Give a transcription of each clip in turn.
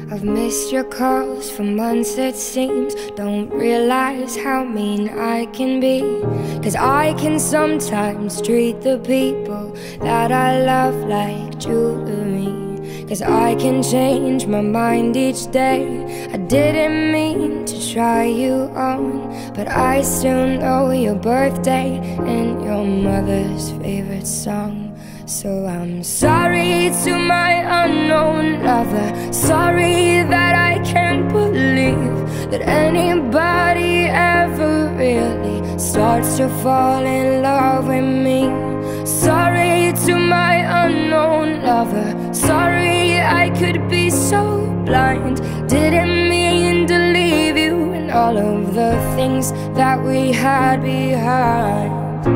I've missed your calls for months it seems. Don't realize how mean I can be, 'cause I can sometimes treat the people that I love like jewelry. 'Cause I can change my mind each day. I didn't mean to try you on, but I still know your birthday and your mother's favorite song. So I'm sorry to my unknown lover. Sorry that I can't believe that anybody ever really starts to fall in love with me. Sorry to my unknown lover. Sorry I could be so blind. Didn't mean to leave you and all of the things that we had behind.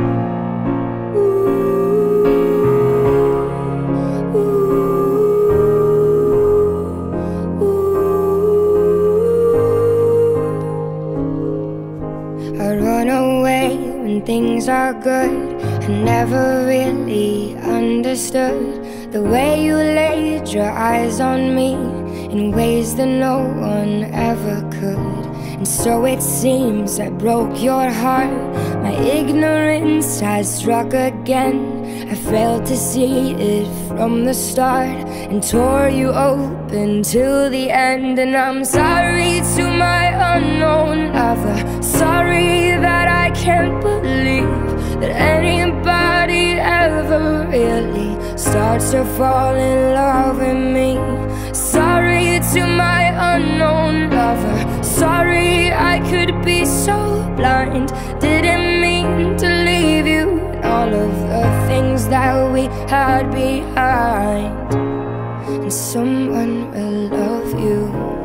I run away when things are good. I never really understood the way you laid your eyes on me in ways that no one ever could. And so it seems I broke your heart. My ignorance has struck again. I failed to see it from the start and tore you open till the end. And I'm sorry to my unknown lover. Sorry that I can't believe that anybody ever really starts to fall in love with me. Sorry to my unknown lover. Sorry I could be so blind. Didn't mean to leave you and all of the things that we had behind. And someone will love you.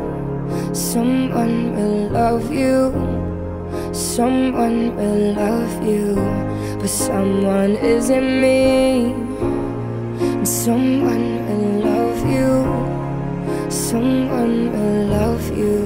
Someone will love you. Someone will love you, but someone isn't me. And someone will love you. Someone will love you.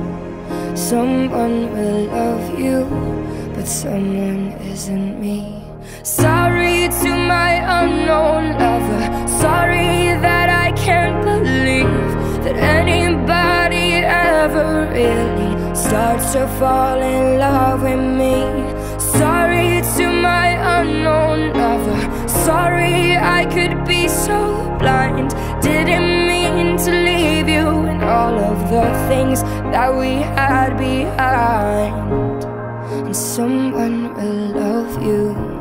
Someone will love you, but someone isn't me. Sorry to my unknown lover. Sorry that I can't believe that anybody ever really starts to fall in love with me. Sorry to my unknown lover. Sorry I could be so blind. Didn't mean to leave you and all of the things that we had behind. And someone will love you.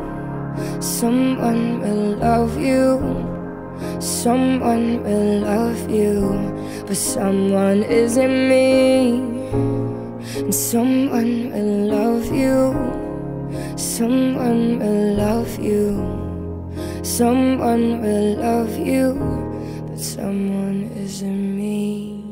Someone will love you. Someone will love you, but someone isn't me. And someone will love you. Someone will love you. Someone will love you, but someone isn't me.